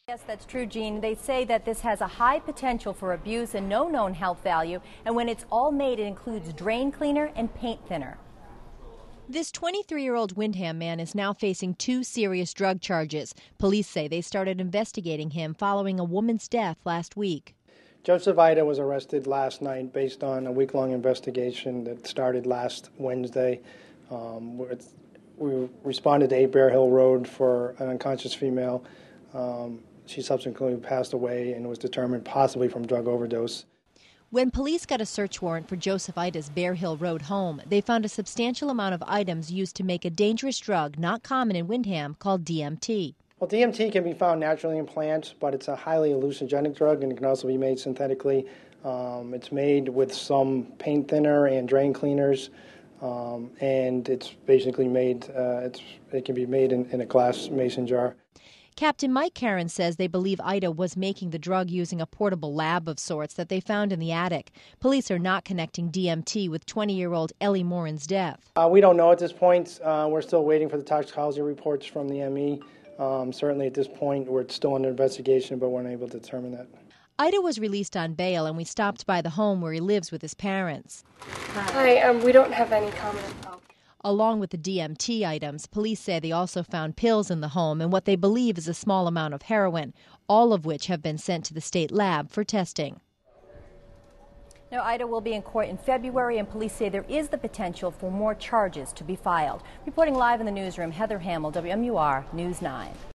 Yes, that's true, Jean. They say that this has a high potential for abuse and no known health value, and when it's all made, it includes drain cleaner and paint thinner. This 23-year-old Windham man is now facing 2 serious drug charges. Police say they started investigating him following a woman's death last week. Joseph Ida was arrested last night based on a week-long investigation that started last Wednesday. We responded to 8 Bear Hill Road for an unconscious female. She subsequently passed away and was determined possibly from drug overdose. When police got a search warrant for Joseph Ida's Bear Hill Road home, they found a substantial amount of items used to make a dangerous drug not common in Windham called DMT. Well, DMT can be found naturally in plants, but it's a highly hallucinogenic drug and it can also be made synthetically. It's made with some paint thinner and drain cleaners, and it's basically made, it can be made in a glass mason jar. Captain Mike Karen says they believe Ida was making the drug using a portable lab of sorts that they found in the attic. Police are not connecting DMT with 20-year-old Ellie Morin's death. We don't know at this point. We're still waiting for the toxicology reports from the ME. Certainly at this point we're still under investigation, but we're unable to determine that. Ida was released on bail, and we stopped by the home where he lives with his parents. Hi, we don't have any comment. Along with the DMT items, police say they also found pills in the home and what they believe is a small amount of heroin, all of which have been sent to the state lab for testing. Now, Ida will be in court in February, and police say there is the potential for more charges to be filed. Reporting live in the newsroom, Heather Hamill, WMUR News 9.